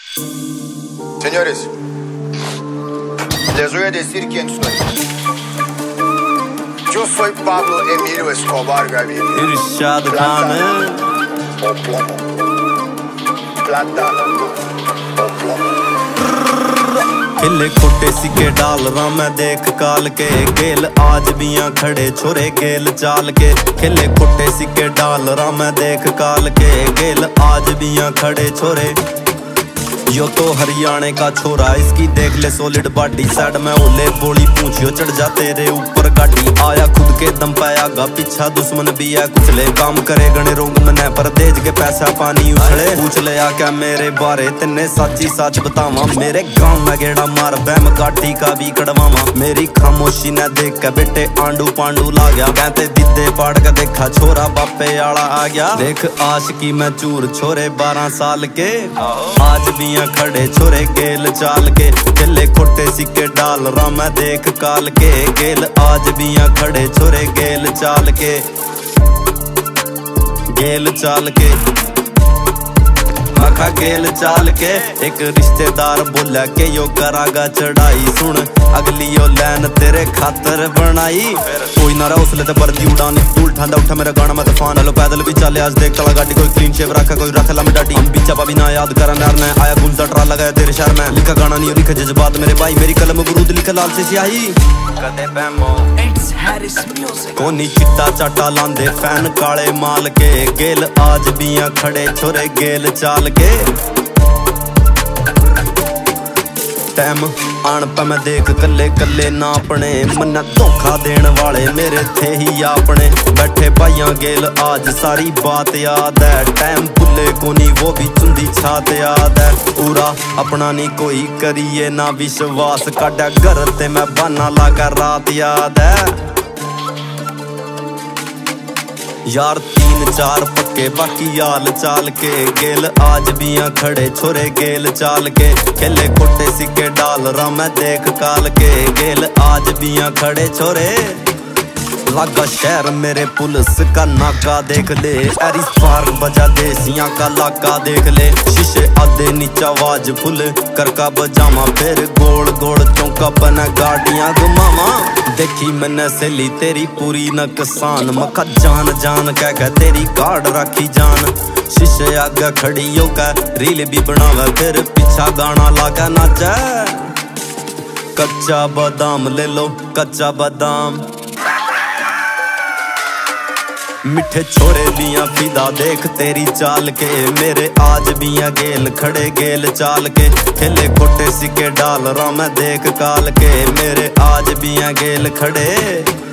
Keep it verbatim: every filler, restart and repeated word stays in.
Señores, les voy a decir quién soy. Yo soy Pablo Emilio Escobar Gaviria. Irshad Khan O plomo. Plata o plomo. खिले खोटे सिक्के डाल रहा मैं देख काल के, गेल आज बियां खड़े छोरे गेल चाल के। खिले खोटे सिक्के डाल रहा मैं देख काल के, गेल आज बियां खड़े छोरे। यो तो हरियाणे का छोरा, इसकी देख ले सॉलिड बॉडी। साइड में ओले बोली पूछियो चढ़ जा तेरे ऊपर गाड़ी। आया खुद के दम पे आगा पीछा दुश्मन भी है कुचले। काम करे गणे रोंग मने पर देज के पैसा पानी उछले। पूछ ले आ क्या मेरे बारे तेने साची साच बतावा। मेरे गांव में गेड़ा मार बैम गाटी का भी कड़वावा। मेरी खामोशी ने देख के बेटे आंडू पांडू ला गया। कहते दिद्दे पाड़ के देखा छोरा बापे आला आ गया। देख आशिकी में चूर छोरे बारह साल के, आज भी खड़े छोरे गेल चाल के। खिले खोटे सिक्के डाल रहा मैं देख काल के, गेल आज भी खड़े छोरे गेल चाल के, गेल चाल के। मखा गेल चाल के। एक रिश्तेदार बोला के यो करागा चढ़ाई। सुन अगली यो लैन तेरे खातर बनाई। कोई ना रहा उसले ते बर्दी उड़ाने धूल ठंडा उठा मेरा गाना मैं तूफान। हेलो पैदल भी चले आज देख तला गाड़ी। कोई क्लीन शेव रखा कोई रख ला में डाटी। पीछा पाभी ना याद करा नर ने आया गुंजा ट्रा लगाया तेरे शहर में। लिखा गाना नहीं लिखा जज्बात मेरे भाई। मेरी कलम बरूद लिखा लाल से स्याही। कदे बैमो कोनी चिट्टा चाटा लांदे फैन काले माल के, गेल आज भी खड़े छोरे गेल चाल के। टाइम आन पे मैं देख कल्ले कल्ले ना अपने मन धोखा देने वाले मेरे थे ही अपने। बैठे भाइयां गेल आज सारी बात याद है। टाइम भुले कोनी वो भी चुंदी छात याद है। पूरा अपना नहीं कोई करिए ना विश्वास। काटा घर ते मैं बहाना लागा रात याद है। यार तीन चार पक्के बाकी याल चाल के, गेल आज भी खड़े छोरे गेल चाल के। खेले खोटे सिक्के डाल रहा मैं देख काल के, गेल आज भी खड़े छोरे। लागा शहर मेरे पुलिस का नाका देख ले। एरिस पार्क बजा देसियां का लाका देख ले। शीशे आधे नीचा आवाज फुल करका बजामा। फिर गोल गोल चौका बना गाड़ियां घुमावा। देखी मैंने सहेली तेरी पूरी नकसान। मखा जान जान कह के तेरी कार्ड राखी जान। शीशे आगे खड़ी होकर रील भी बनावे। फिर पीछा गाना लाके नाचे। कच्चा बादाम ले लो कच्चा बादाम। मिठे छोरे बिया फिदा देख तेरी चाल के, मेरे आज बिया गेल खड़े गेल चाल के। खेले खोटे सिक्के डाल रहा मैं देख काल के, मेरे आज बिया गेल खड़े।